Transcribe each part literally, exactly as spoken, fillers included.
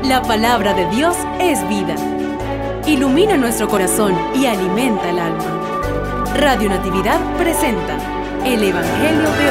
La palabra de Dios es vida. Ilumina nuestro corazón y alimenta el alma. Radio Natividad presenta el Evangelio de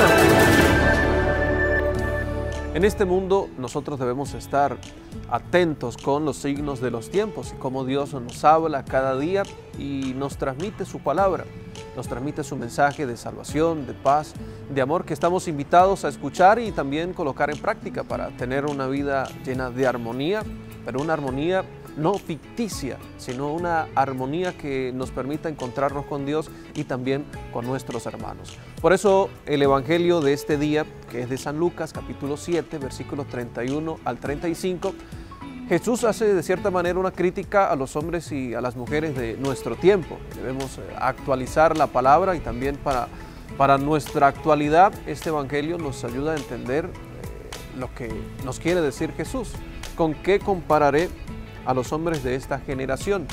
hoy. En este mundo nosotros debemos estar atentos con los signos de los tiempos y cómo Dios nos habla cada día y nos transmite su palabra, nos transmite su mensaje de salvación, de paz, de amor que estamos invitados a escuchar y también colocar en práctica para tener una vida llena de armonía, pero una armonía no ficticia, sino una armonía que nos permita encontrarnos con Dios y también con nuestros hermanos. Por eso el Evangelio de este día, que es de San Lucas, capítulo siete, versículos treinta y uno al treinta y cinco, Jesús hace de cierta manera una crítica a los hombres y a las mujeres de nuestro tiempo. Debemos actualizar la palabra y también para, para nuestra actualidad este Evangelio nos ayuda a entender eh, lo que nos quiere decir Jesús. ¿Con qué compararé a los hombres de esta generación?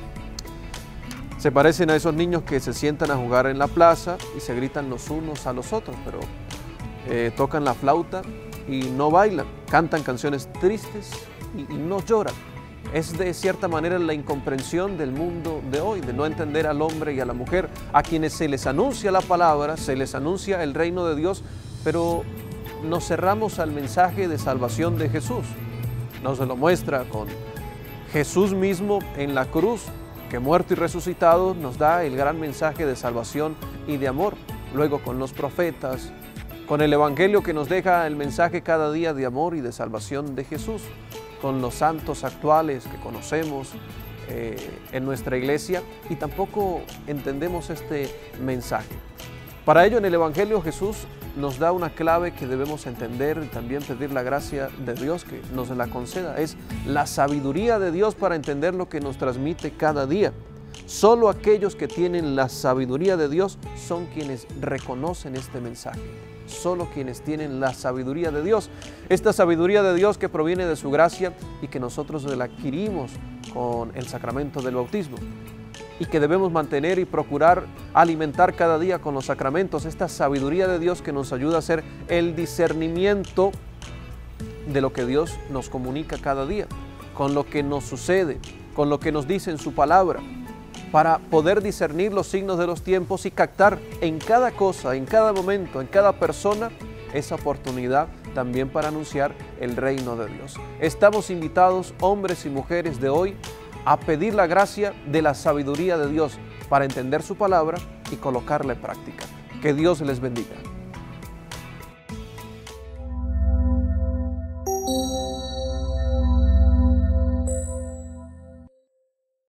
Se parecen a esos niños que se sientan a jugar en la plaza y se gritan los unos a los otros, pero eh, tocan la flauta y no bailan, cantan canciones tristes y, y no lloran. Es de cierta manera la incomprensión del mundo de hoy, de no entender al hombre y a la mujer, a quienes se les anuncia la palabra, se les anuncia el reino de Dios, pero nos cerramos al mensaje de salvación de Jesús. No se lo muestra con Jesús mismo en la cruz, que muerto y resucitado nos da el gran mensaje de salvación y de amor. Luego con los profetas, con el Evangelio que nos deja el mensaje cada día de amor y de salvación de Jesús, con los santos actuales que conocemos eh, en nuestra iglesia y tampoco entendemos este mensaje. Para ello en el Evangelio Jesús nos da una clave que debemos entender y también pedir la gracia de Dios que nos la conceda. Es la sabiduría de Dios para entender lo que nos transmite cada día. Solo aquellos que tienen la sabiduría de Dios son quienes reconocen este mensaje. Solo quienes tienen la sabiduría de Dios. Esta sabiduría de Dios que proviene de su gracia y que nosotros la adquirimos con el sacramento del bautismo. Y que debemos mantener y procurar alimentar cada día con los sacramentos, esta sabiduría de Dios que nos ayuda a hacer el discernimiento de lo que Dios nos comunica cada día, con lo que nos sucede, con lo que nos dice en su palabra, para poder discernir los signos de los tiempos y captar en cada cosa, en cada momento, en cada persona, esa oportunidad también para anunciar el reino de Dios. Estamos invitados, hombres y mujeres de hoy, a pedir la gracia de la sabiduría de Dios para entender su palabra y colocarla en práctica. Que Dios les bendiga.